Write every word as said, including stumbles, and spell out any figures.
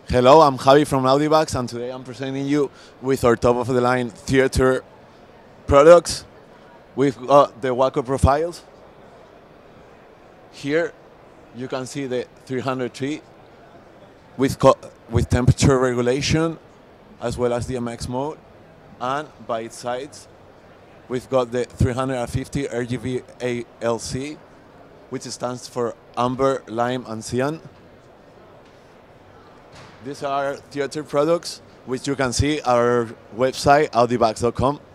Hello, I'm Javi from Audibax, and today I'm presenting you with our top-of-the-line theater products. We've got the Waco profiles. Here, you can see the three hundred three with, with temperature regulation, as well as the M X mode. And by its sides, we've got the three hundred fifty R G B A L C, which stands for amber, lime, and cyan. These are theater products, which you can see at our website, audibax dot com.